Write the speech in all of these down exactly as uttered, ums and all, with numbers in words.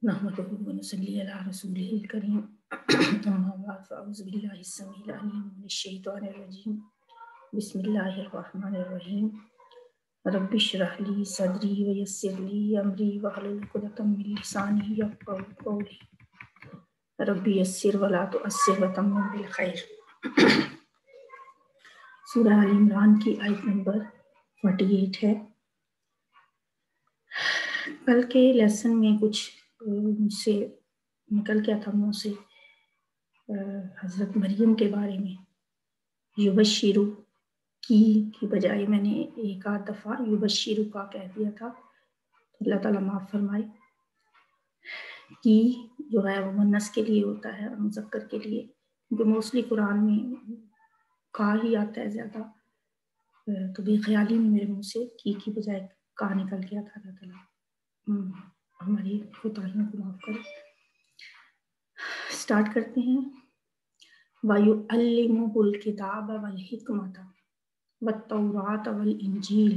نحمده ونصلي على رسوله الكريم أما بعد فأعوذ بالله السميع العليم من الشيطان الرجيم بسم الله الرحمن الرحيم رب اشرح لي صدري ويسر لي أمري واحلل عقدة من لساني يفقهوا قولي رب يسر ولا تعسر وتمم بالخير۔ سورہ آل عمران کی آیت نمبر اڑتالیس ہے۔ کل کے لیسن میں کچھ مجھ سے نکل گیا تھا منہ سے حضرت مریم کے بارے میں، یبشرو کی کی بجائے میں نے ایک آدھ دفعہ یبشرو کا کہہ دیا تھا، اللہ تعالیٰ معاف فرمائے۔ کی جو ہے وہ مؤنث کے لیے ہوتا ہے اور مذکر کے لیے، کیونکہ موسٹلی قرآن میں کا ہی آتا ہے زیادہ، تو بے خیالی میں میرے منہ سے کی کی بجائے کا نکل گیا تھا۔ اللہ تعالیٰ ہماری کوتاہیوں کو معاف کرے۔ اسٹارٹ کرتے ہیں۔ وَيُعَلِّمُهُ الْكِتَابَ وَالْحِكْمَةَ وَالتَّوْرَاةَ وَالْإِنْجِيلَ،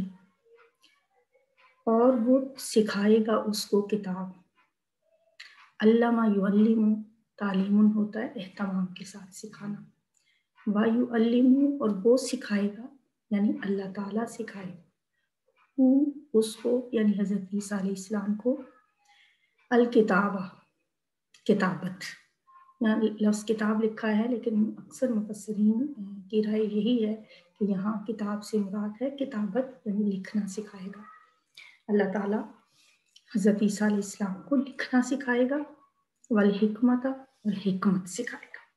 اور وہ سکھائے گا اس کو کتاب۔ علّمَ یعلم، تعلیم ہوتا ہے اہتمام کے ساتھ سکھانا۔ وَيُعَلِّمُهُ، اور وہ سکھائے گا یعنی اللہ تعالیٰ سکھائے گا، وہ اس کو یعنی حضرت عیسیٰ علیہ السلام کو، الکتابہ کتابت، یہاں لفظ کتاب لکھا ہے لیکن اکثر مفسرین کی رائے یہی ہے کہ یہاں کتاب سے مراد ہے کتابت، یعنی لکھنا سکھائے گا۔ اللہ تعالیٰ حضرت عیسیٰ علیہ السلام کو لکھنا سکھائے گا، والحکمت، اور حکمت سکھائے گا۔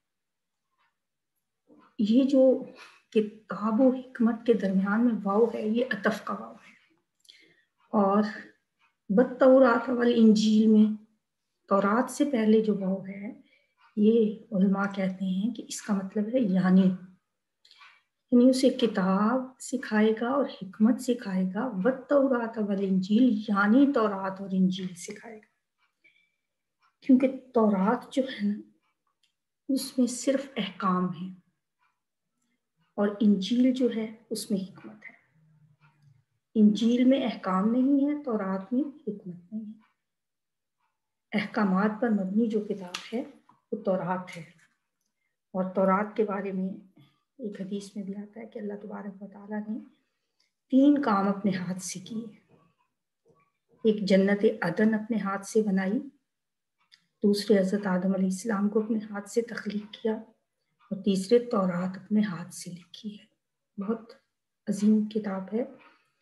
یہ جو کتاب و حکمت کے درمیان میں واو ہے، یہ عطف کا واو ہے۔ اور بالتورات والانجیل میں تورات سے پہلے جو واو ہے، یہ علماء کہتے ہیں کہ اس کا مطلب ہے یعنی یعنی اسے کتاب سکھائے گا اور حکمت سکھائے گا، والتورات والانجیل یعنی تورات اور انجیل سکھائے گا۔ کیونکہ تورات جو ہے نا اس میں صرف احکام ہیں، اور انجیل جو ہے اس میں حکمت ہے۔ انجیل میں احکام نہیں ہے، تورات میں حکمت نہیں ہے۔ احکامات پر مبنی جو کتاب ہے وہ تورات ہے، اور تورات کے بارے میں ایک حدیث میں بھی آتا ہے کہ اللہ تبارک و تعالیٰ نے تین کام اپنے ہاتھ سے کیے۔ ایک جنت عدن اپنے ہاتھ سے بنائی، دوسرے حضرت آدم علیہ السلام کو اپنے ہاتھ سے تخلیق کیا، اور تیسرے تورات اپنے ہاتھ سے لکھی ہے۔ بہت عظیم کتاب ہے۔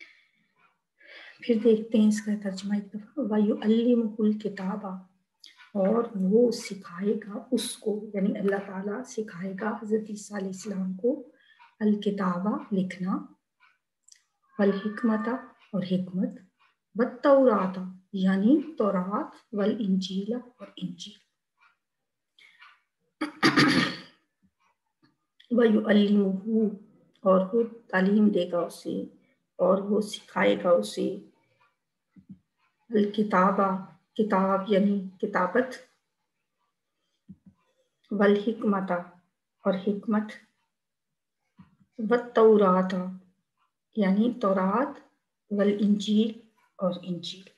پھر دیکھتے ہیں اس کا ترجمہ ایک دفعہ۔ وَيُعَلِّمُهُ الْكِتَابَ، اور وہ سکھائے گا اس کو، یعنی اللہ تعالیٰ سکھائے گا حضرت عیسیٰ علیہ السلام کو الکتابہ لکھنا، والحکمت، اور حکمت، والتورات یعنی تورات، والانجیل، اور انجیل۔ وَيُعَلِّمُهُ، اور وہ تعلیم دے گا اسے، اور وہ سکھائے گا اسے، الکتابہ کتاب یعنی کتابت، والحکمت، اور حکمت، والتورات یعنی تورات، والانجیل، اور انجیل۔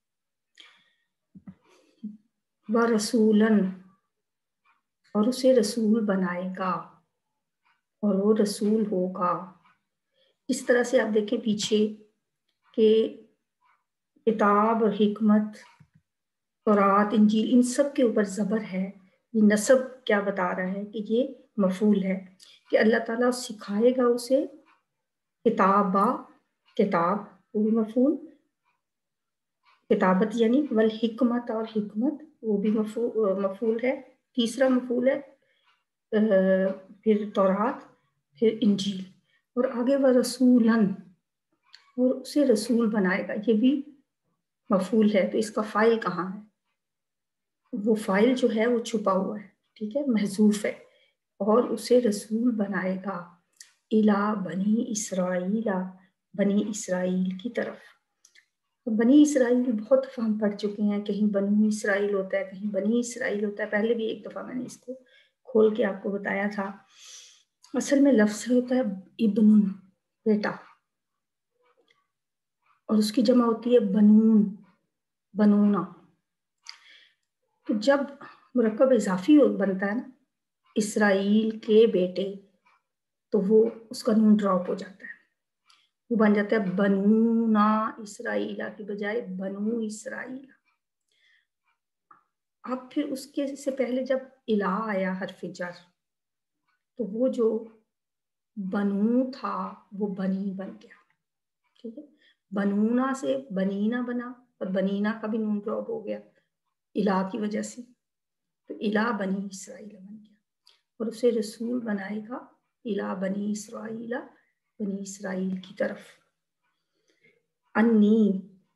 وَرَسُولًا، اور اسے رسول بنائے گا، اور وہ رسول ہوگا۔ اس طرح سے آپ دیکھیں پیچھے کہ کتاب اور حکمت، تورات، انجیل، ان سب کے اوپر زبر ہے۔ یہ نسب کیا بتا رہا ہے کہ یہ مفعول ہے، کہ اللہ تعالیٰ سکھائے گا اسے کتابہ کتاب، وہ بھی مفعول، کتابت یعنی، والحکمت، اور حکمت وہ بھی مفعول ہے، تیسرا مفعول ہے پھر تورات، پھر انجیل، اور آگے وہ رسولاً، اور اسے رسول بنائے گا، یہ بھی مفعول ہے۔ تو اس کا فاعل کہاں ہے؟ وہ فاعل جو ہے وہ چھپا ہوا ہے، ٹھیک ہے، محذوف ہے۔ اور اسے رسول بنائے گا الی بنی اسرائیل، بنی اسرائیل کی طرف۔ بنی اسرائیل بہت دفعہ ہم پڑھ چکے ہیں، کہیں بنی اسرائیل ہوتا ہے، کہیں بنی اسرائیل ہوتا ہے۔ پہلے بھی ایک دفعہ میں نے اس کو کھول کے آپ کو بتایا تھا۔ اصل میں لفظ ہوتا ہے ابن، بیٹا، اور اس کی جمع ہوتی ہے بنون، بنونا۔ تو جب مرکب اضافی بنتا ہے نا اسرائیل کے بیٹے، تو وہ اس کا نون ڈراپ ہو جاتا ہے، وہ بن جاتا ہے بنونا اسرائیلہ کی بجائے بنو اسرائیل۔ اب پھر اس کے سے پہلے جب الہ آیا حرف جر، تو وہ جو بنو تھا وہ بنی بن گیا، ٹھیک ہے، بنونا سے بنینا بنا، اور بنینا کا بھی نون ڈراپ ہو گیا الہ کی وجہ سے، تو الہ بنی اسرائیل بن گیا، اور اسے رسول بنائے گا الہ بنی اسرائیل، بنی اسرائیل کی طرف۔ انی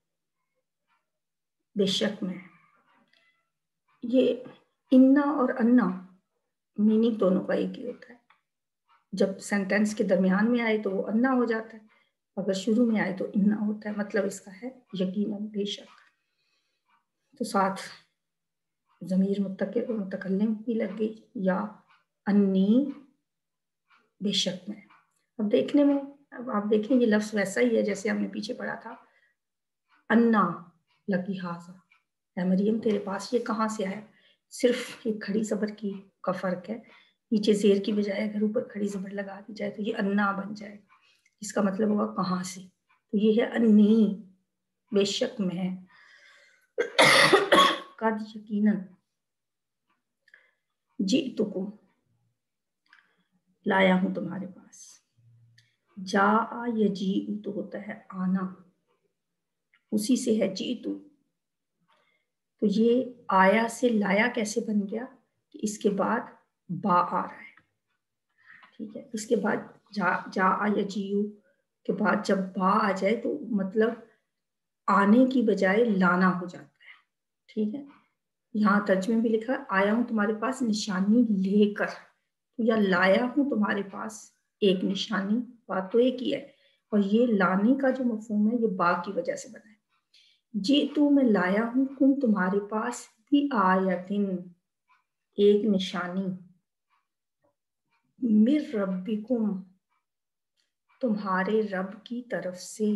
بے شک میں، یہ انا اور انا میننگ دونوں کا ایک ہی ہوتا ہے، جب سینٹینس کے درمیان میں آئے تو وہ انا ہو جاتا ہے، اگر شروع میں آئے تو انا ہوتا ہے، مطلب اس کا ہے یقیناً بے شک، تو ساتھ ضمیر متکلم بھی لگ گئی، یا انی بے شک میں۔ اب دیکھنے میں، اب آپ دیکھیں یہ لفظ ویسا ہی ہے جیسے ہم نے پیچھے پڑھا تھا، انا لکی ہاذا، اے مریم تیرے پاس یہ کہاں سے آیا، صرف ایک کھڑی زبر کی کا فرق ہے، نیچے زیر کی بجائے اگر اوپر کھڑی زبر لگا دی جائے تو یہ انا بن جائے گا، اس کا مطلب ہوگا کہاں سے، تو یہ ہے انی بے شک میں، قد یقیناً، جئتکم لایا ہوں تمہارے پاس، جا یجیء تو ہوتا ہے آنا، اسی سے ہے جئتو، تو یہ آیا سے لایا کیسے بن گیا کہ اس کے بعد با آ رہا ہے، ٹھیک ہے، اس کے بعد جا جا یجیء کے بعد جب با آ جائے تو مطلب آنے کی بجائے لانا ہو جاتا ہے، ٹھیک ہے، یہاں ترجمے بھی لکھا ہے آیا ہوں تمہارے پاس نشانی لے کر، یا لایا ہوں تمہارے پاس ایک نشانی، بات تو ایک ہی ہے، اور یہ لانے کا جو مفہوم ہے یہ با کی وجہ سے بنا ہے، جی تو میں لایا ہوں کم تمہارے پاس بھی آیتن ایک نشانی، مر ربکم تمہارے رب کی طرف سے،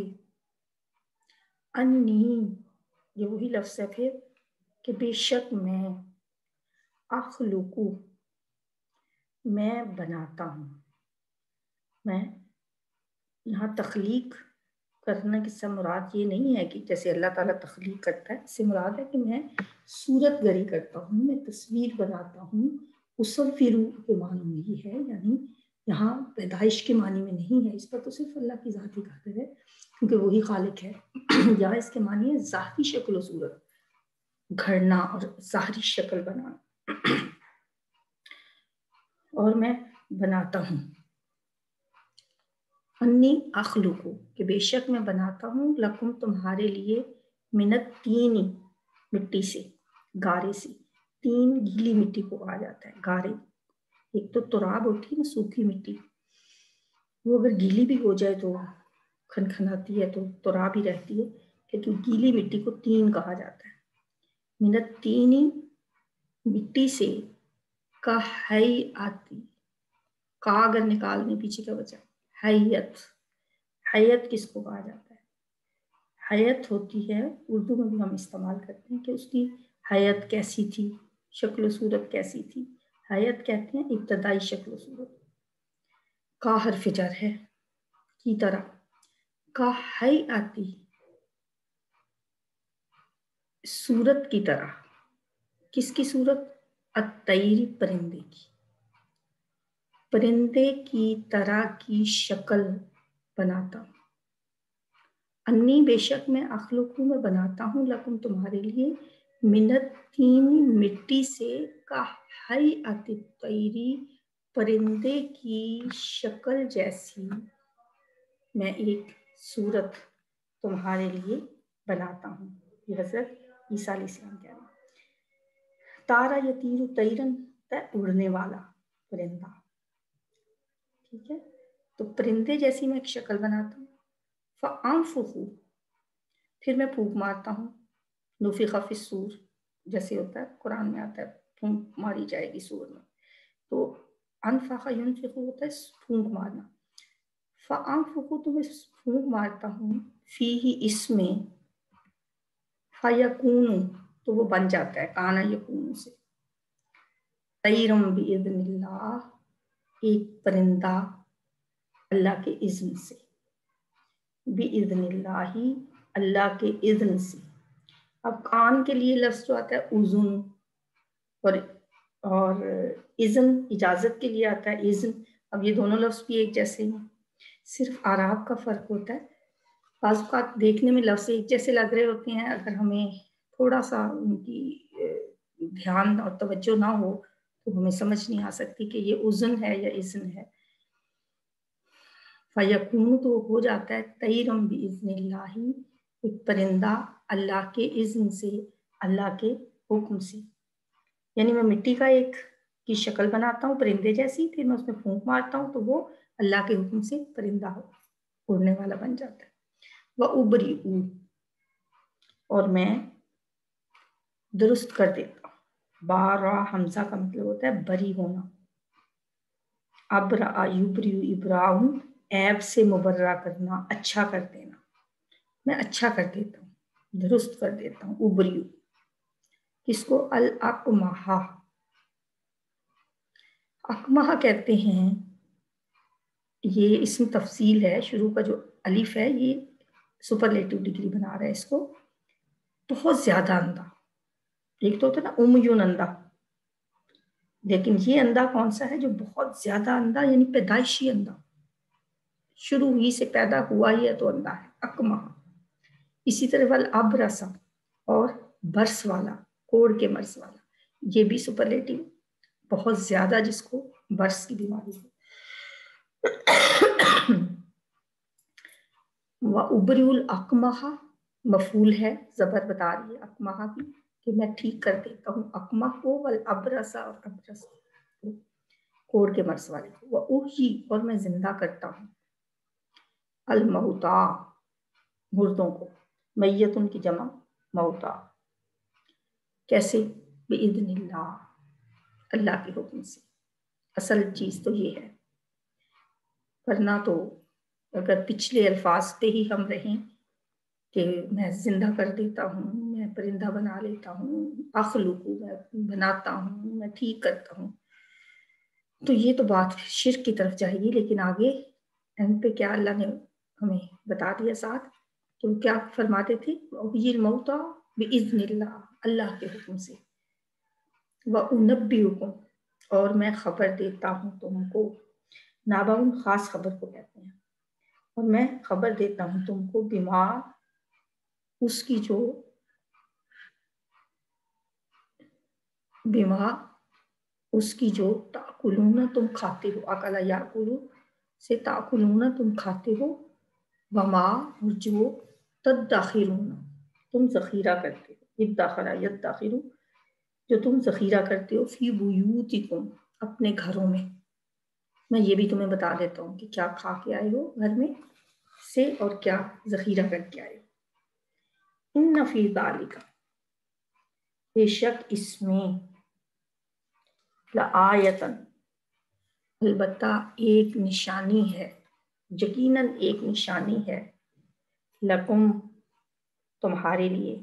انی یہ وہی لفظ ہے پھر کہ بے شک میں، اخلقو میں بناتا ہوں، میں یہاں تخلیق کرنا کس سے مراد یہ نہیں ہے کہ جیسے اللہ تعالیٰ تخلیق کرتا ہے، اس سے مراد ہے کہ میں صورت گری کرتا ہوں، میں تصویر بناتا ہوں، اصورو کے معنی میں ہی ہے، یعنی یہاں پیدائش کے معنی میں نہیں ہے، اس پر تو صرف اللہ کی ذات ہی قادر ہے کیونکہ وہی خالق ہے، یہاں اس کے معنی ہے ذاتی شکل و صورت گھڑنا اور ظاہری شکل بنانا، اور میں بناتا ہوں، انی اخلقو کہ بے شک میں بناتا ہوں، لکم تمہارے لیے، منت تینی مٹی سے، گارے سے، تین گیلی مٹی کو کہا جاتا ہے، گارے، ایک تو تراب ہوتی ہے نا سوکھی مٹی، وہ اگر گیلی بھی ہو جائے تو کھنکھناتی ہے تو تراب ہی رہتی ہے، لیکن گیلی مٹی کو تین کہا جاتا ہے، منت تینی مٹی سے، کا ہی آتی، کا اگر نکالنے پیچھے کا بچا، حیت، حیت کس کو کہا جاتا ہے، حیت ہوتی ہے اردو میں بھی ہم استعمال کرتے ہیں کہ اس کی حیت کیسی تھی، شکل و صورت کیسی تھی، حیت کہتے ہیں ابتدائی شکل و صورت، کا حرف جر ہے کی طرح، کا ہی آتی صورت کی طرح، کس کی صورت، الطیر پرندے کی، پرندے کی طرح کی شکل بناتا ہوں، انی بے شک میں اخلقو میں بناتا ہوں، لکم تمہارے لیے، منت تین مٹی سے، کا ہیئۃ الطیر پرندے کی شکل جیسی، میں ایک صورت تمہارے لیے بناتا ہوں، یہ حضرت عیسیٰ علیہ السلام کہہ رہے ہیں، تارا یطیر طیرن، اڑنے والا پرندہ، ٹھیک ہے، تو پرندے جیسی میں ایک شکل بناتا ہوں، فَأَنفُخُ پھر میں پھونک مارتا ہوں، نفخ فی الصور جیسے ہوتا ہے قرآن میں آتا ہے پھونک ماری جائے گی سور میں، تو انفخ ینفخ ہوتا ہے پھونک مارنا، فَأَنفُخُ تو میں پھونک مارتا ہوں، فیہ اس میں، فَیَکُونُ تو وہ بن جاتا ہے کانا یکون سے. طیرم باذن اللہ، ایک پرندہ اللہ کے اذن سے. باذن اللہ، اللہ کے اذن سے. اب کان کے لیے لفظ جو آتا ہے اذن، اور اور اذن اجازت کے لیے آتا ہے اذن. اب یہ دونوں لفظ بھی ایک جیسے ہیں، صرف اعراب کا فرق ہوتا ہے. بعض اوقات دیکھنے میں لفظ ایک جیسے لگ رہے ہوتے ہیں، اگر ہمیں تھوڑا سا ان کی دھیان اور توجہ نہ ہو تو ہمیں سمجھ نہیں آ سکتی کہ یہ اذن ہے یا اذن ہے. فیکون تو ہو جاتا ہے طیرم باذن اللہ، ایک پرندہ اللہ کے اذن سے، اللہ کے حکم سے. یعنی میں مٹی کا ایک کی شکل بناتا ہوں پرندے جیسی، پھر میں اس میں پھونک مارتا ہوں تو وہ اللہ کے حکم سے پرندہ ہو اڑنے والا بن جاتا ہے. وَأُبْرِئُ، اور میں درست کر دیتا ہوں. بارا حمزہ کا مطلب ہوتا ہے بری ہونا. ابرا یبری ابراؤن، عیب سے مبرہ کرنا، اچھا کر دینا. میں اچھا کر دیتا ہوں، درست کر دیتا ہوں. ابریو کس کو؟ الاقمہ. اقمہ کہتے ہیں، یہ اسم تفصیل ہے. شروع کا جو الف ہے یہ سپرلیٹو ڈگری بنا رہا ہے اس کو. بہت زیادہ اندھا. ایک تو ہوتا ہے نا امیون اندھا، لیکن یہ اندھا کون سا ہے جو بہت زیادہ اندھا، یعنی پیدائشی اندھا، شروع ہی سے پیدا ہوا ہی ہے تو اندھا ہے. اقمہ. اسی طرح والابرسا، اور برس والا، کوڑ کے مرض والا، یہ بھی سپرلیٹو، بہت زیادہ جس کو برس کی بیماری ہے. وَأُبْرِئُ الْأَقْمَحَ مفعول ہے، زبر بتا رہی ہے اقمہ کی کہ میں ٹھیک کر دیتا ہوں اقمہ کو، والابرس، اور ابرس کوڑ کے مرض والے کو. وَأُحْيِي، اور میں زندہ کرتا ہوں الموتا، مردوں کو. میتن کی جمع موتا. کیسے؟ بِإِذْنِ اللہ، اللہ کے حکم سے. اصل چیز تو یہ ہے، ورنہ تو اگر پچھلے الفاظ پہ ہی ہم رہیں کہ میں زندہ کر دیتا ہوں، میں پرندہ بنا لیتا ہوں، اخلق، میں بناتا ہوں، میں ٹھیک کرتا ہوں، تو یہ تو بات شرک کی طرف جائے گی. لیکن آگے ان پہ کیا اللہ نے ہمیں بتا دیا ساتھ، تو کیا فرماتے تھے؟ وَأُحْيِي الْمَوْتَى بِإِذْنِ اللَّهِ، اللہ کے حکم سے. وَأُنَبِّئُكُمْ، اور میں خبر دیتا ہوں تم کو. نابعون خاص خبر کو کہتے ہیں. اور میں خبر دیتا ہوں تم کو بما، اس کی جو، بما اس کی جو تاکلون تم کھاتے ہو. اکلا یاکلو سے تاکلون تم کھاتے ہو. وما، اور جو تدخرون تم ذخیرہ کرتے ہو. ادخرا یدخر، جو تم ذخیرہ کرتے ہو. فی بیوتکم، اپنے گھروں میں. میں یہ بھی تمہیں بتا دیتا ہوں کہ کیا کھا کے آئے ہو گھر میں سے اور کیا ذخیرہ کر کے آئے ہو. ان فی ذالک، بے شک اس میں، لآیتن، البتہ ایک نشانی ہے، یقیناً ایک نشانی ہے. لکم، تمہارے لیے.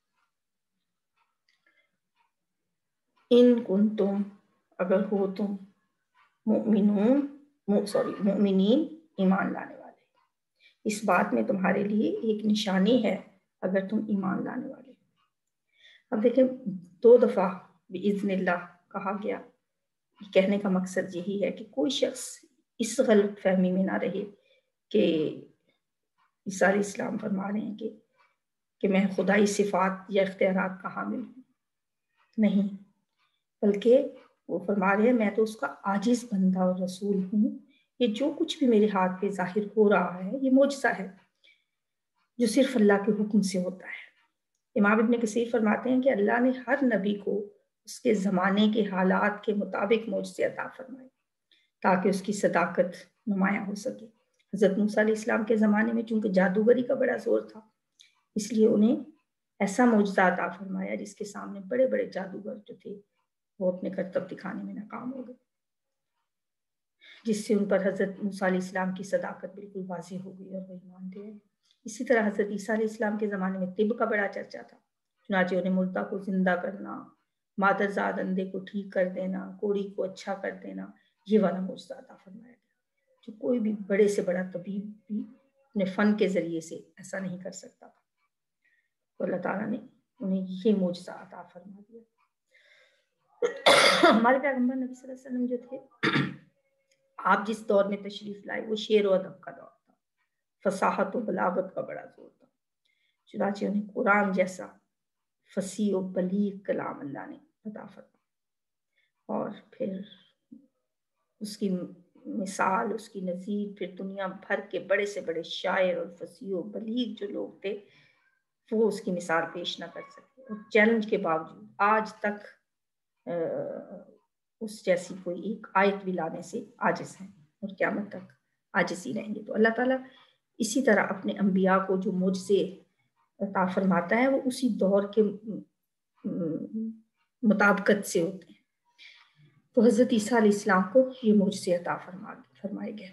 ان کنتم، اگر ہو تم، مؤمنون، سوری مؤمنین، ایمان لانے والے. اس بات میں تمہارے لیے ایک نشانی ہے اگر تم ایمان لانے والے. اب دیکھیں دو دفعہ بِإِذْنِ اللہ کہا گیا. کہنے کا مقصد یہی ہے کہ کوئی شخص اس غلط فہمی میں نہ رہے کہ عیسیٰ علیہ السلام فرما رہے ہیں کہ کہ میں خدائی صفات یا اختیارات کا حامل ہوں. نہیں، بلکہ وہ فرما رہے ہیں میں تو اس کا عاجز بندہ اور رسول ہوں. یہ جو کچھ بھی میرے ہاتھ پہ ظاہر ہو رہا ہے یہ معجزہ ہے جو صرف اللہ کے حکم سے ہوتا ہے. امام ابن کثیر فرماتے ہیں کہ اللہ نے ہر نبی کو اس کے زمانے کے حالات کے مطابق معجزے عطا فرمائے تاکہ اس کی صداقت نمایاں ہو سکے. حضرت موسیٰ علیہ السلام کے زمانے میں چونکہ جادوگری کا بڑا زور تھا، اس لیے انہیں ایسا معجزہ عطا فرمایا جس کے سامنے بڑے بڑے جادوگر جو تھے وہ اپنے کرتب دکھانے میں ناکام ہو گئے، جس سے ان پر حضرت موسیٰ علیہ السلام کی صداقت بالکل واضح ہو گئی اور وہ ایمان لے آئے. اسی طرح حضرت عیسیٰ علیہ السلام کے زمانے میں طب کا بڑا چرچا تھا. چنانچہ انہیں مردہ کو زندہ کرنا، مادر زاد اندھے کو ٹھیک کر دینا، کوڑی کو اچھا کر دینا، یہ والا معجزہ عطا فرمایا گیا جو کوئی بھی بڑے سے بڑا طبیب بھی اپنے فن کے ذریعے سے ایسا نہیں کر سکتا تھا. تو اللہ تعالیٰ نے انہیں یہ معجزہ عطا فرما دیا. ہمارے پیغمبر نبی صلی اللہ علیہ وسلم جو تھے، آپ جس دور میں تشریف لائے وہ شعر و ادب کا دور تھا، فصاحت و بلاغت کا بڑا زور تھا. چنانچہ انہیں قرآن جیسا فصیح و بلیغ کلام اللہ نے عطا فرمایا، اور پھر اس کی مثال، اس کی نظیر پھر دنیا بھر کے بڑے سے بڑے شاعر اور فصیح و بلیغ جو لوگ تھے وہ اس کی مثال پیش نہ کر سکتے. اور چیلنج کے باوجود آج تک اس جیسی کوئی ایک آیت بھی لانے سے عاجز ہیں اور قیامت تک عاجز ہی رہیں گے. تو اللہ تعالیٰ اسی طرح اپنے انبیاء کو جو معجزے عطا فرماتا ہے وہ اسی دور کے مطابقت سے ہوتے ہیں. تو حضرت عیسیٰ علیہ السلام کو یہ معجزے عطا فرمائے گئے.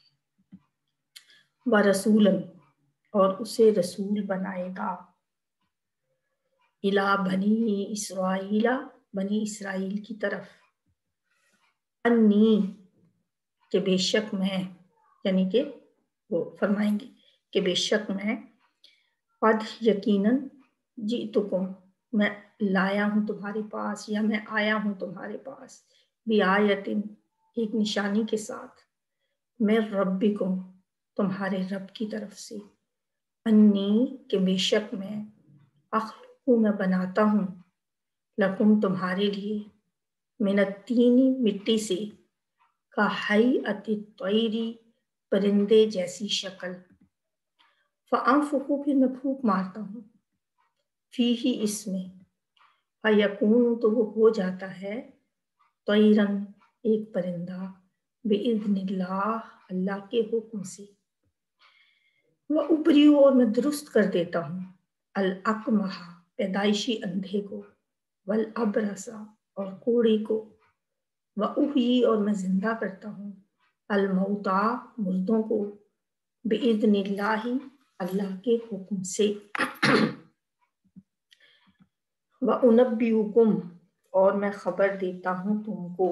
وَرَسُولًا، اور اسے رسول بنائے گا، اِلیٰ بنی اسرائیل، بنی اسرائیل کی طرف، انی، کہ بے شک میں، یعنی کہ وہ فرمائیں گے کہ بے شک میں، قد یقیناً جئتکم، میں لایا ہوں تمہارے پاس یا میں آیا ہوں تمہارے پاس، بِآیَةٍ، ایک نشانی کے ساتھ، مِن ربکم، تمہارے رب کی طرف سے، انی، کہ بے شک میں، اخلق، میں بناتا ہوں، لکم، تمہارے لیے، من الطین، مٹی سے، کہیئۃ الطیر، پرندے جیسی شکل، فانفخ، پھر میں پھونک مارتا ہوں، فیہ، اس میں، فیکون، تو وہ ہو جاتا ہے، طیرن، ایک پرندہ، باذن اللہ، اللہ کے حکم سے، وابریء، اور میں درست کر دیتا ہوں، الاکمہ، پیدائشی اندھے کو، والابرص، اور کوڑی کو، واحیی، اور میں زندہ کرتا ہوں، الموتیٰ، مردوں کو، باذن اللہ، اللہ کے حکم سے، وانبئکم، اور میں خبر دیتا ہوں تم کو،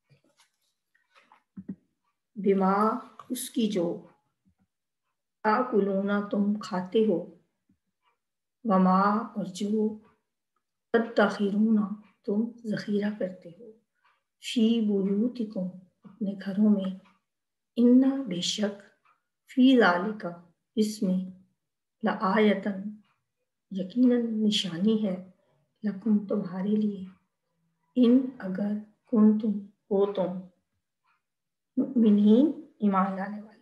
بما، اس کی جو، تاکلون، تم کھاتے ہو، وما، اور جو، تدخرون، تم ذخیرہ کرتے ہو، فی بیوتکم، اپنے گھروں میں، ان، بے شک، فی ذالک، اس میں، لآیۃ، یقیناً نشانی ہے، لکم، تمہارے لیے، ان، اگر، کنتم، ہو تم، مؤمنین، ایمان لانے والے،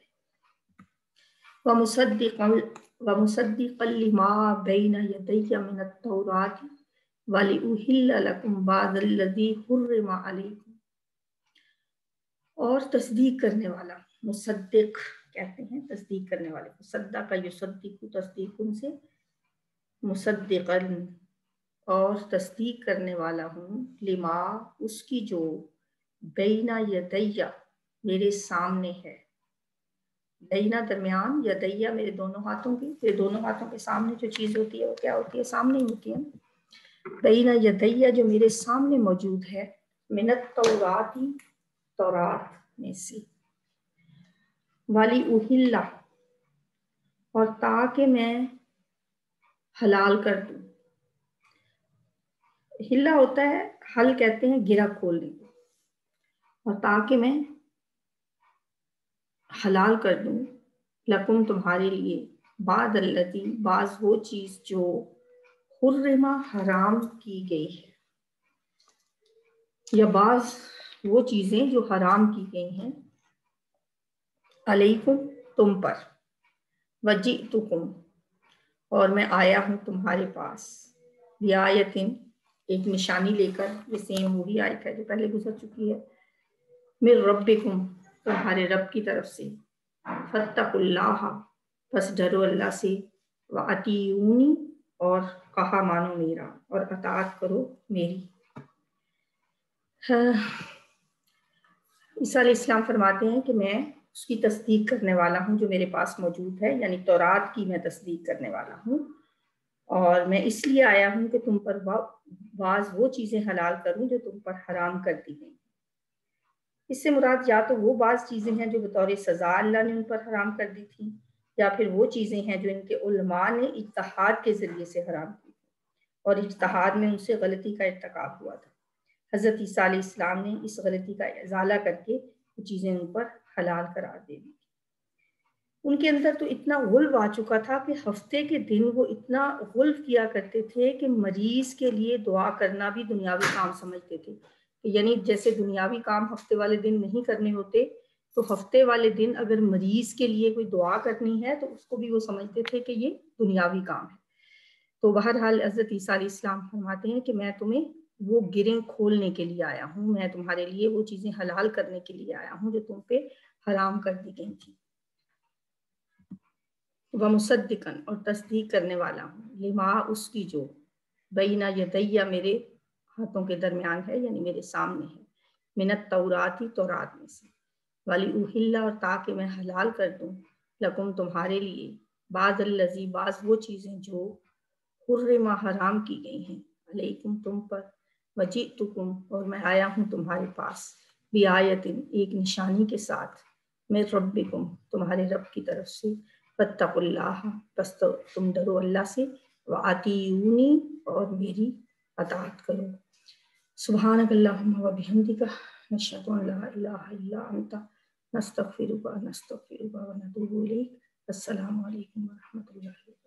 ومصدقا، ومصدقا لما بین یدی من التوراۃ، ولأحل لکم بعض الذی حرم علیکم، اور تصدیق کرنے والا، مصدق کہتے ہیں تصدیق کرنے والے کو، صدق یصدق، تصدیق سے، مصدقا، اور تصدیق کرنے والا ہوں، لما، اس کی جو، بین یدی، میرے سامنے ہے، بینا درمیان، یدیا، میرے دونوں ہاتھوں کی، میرے دونوں ہاتھوں کے سامنے جو چیز ہوتی ہے وہ کیا ہوتی ہے؟ سامنے ہی ہوتی ہے. بینا یدیا، جو میرے سامنے موجود ہے، من التوراۃ، تورات میں سے، والی احل، اور تاکہ میں حلال کر دوں. ہلا ہوتا ہے، حل کہتے ہیں گرہ کھولنے کو، اور تاکہ میں حلال کر دوں، لکم، تمہارے لیے، بعض الذی، بعض وہ چیز جو، حرم، حرام کی گئی ہے، یا بعض وہ چیزیں جو حرام کی گئی ہیں، علیکم، تم پر، وجئتکم، اور میں آیا ہوں تمہارے پاس، بآیۃ، ایک نشانی لے کر، یہ سیم وہی آیت ہے جو پہلے گزر چکی ہے، من ربکم، تمہارے رب کی طرف سے، فاتقوا اللہ، پس ڈرو اللہ سے، وأطیعونی، اور کہا مانو میرا، اور اطاعت کرو میری. عیسیٰ علیہ السلام فرماتے ہیں کہ میں اس کی تصدیق کرنے والا ہوں جو میرے پاس موجود ہے، یعنی تورات کی میں تصدیق کرنے والا ہوں، اور میں اس لیے آیا ہوں کہ تم پر بعض وہ چیزیں حلال کروں جو تم پر حرام کر دی گئی۔ اس سے مراد یا تو وہ بعض چیزیں ہیں جو بطور سزا اللہ نے ان پر حرام کر دی تھی، یا پھر وہ چیزیں ہیں جو ان کے علماء نے اجتہاد کے ذریعے سے حرام کی اور اجتہاد میں ان سے غلطی کا ارتکاب ہوا تھا۔ حضرت عیسیٰ علیہ السلام نے اس غلطی کا ازالہ کر کے وہ چیزیں ان پر حلال قرار دے دی۔ ان کے اندر تو اتنا غلو آ چکا تھا کہ ہفتے کے دن وہ اتنا غلو کیا کرتے تھے کہ مریض کے لیے دعا کرنا بھی دنیاوی کام سمجھتے تھے، یعنی جیسے دنیاوی کام ہفتے والے دن نہیں کرنے ہوتے، تو ہفتے والے دن اگر مریض کے لیے کوئی دعا کرنی ہے تو اس کو بھی وہ سمجھتے تھے کہ یہ دنیاوی کام ہے۔ تو بہرحال حضرت عیسیٰ علیہ السلام فرماتے ہیں کہ میں تمہیں وہ گریں کھولنے کے لیے آیا ہوں، میں تمہارے لیے وہ چیزیں حلال کرنے کے لیے آیا ہوں جو تم پہ حرام کر دی گئی تھی۔ وَمُصَدِّقًا، اور تصدیق کرنے والا ہوں، لما اس کی جو بینہ یدیہ میرے ہاتھوں کے درمیان ہے، یعنی میرے سامنے ہے، من التوراتی تورات میں سے، وَلِأُحِلَّ، اور تاکہ میں حلال کر دوں، لکم تمہارے لیے، بعض الذی، بعض وہ چیزیں جو حرمہ حرام کی گئی ہیں، علیکم تم پر، وجئتکم، اور میں آیا ہوں تمہارے پاس، بآیۃ، ایک نشانی کے ساتھ، من ربکم، تمہارے رب کی طرف سے، فاتقوا اللہ، بس تو تم ڈرو اللہ سے، وَأَطِیعُونِی، اور میری اطاعت کرو۔ سبحانک اللہم وبحمدک، نشہد ان لا الہ الا انت، نستغفرک ونستغفرک ونتوب الیک۔ السلام علیکم ورحمۃ اللہ۔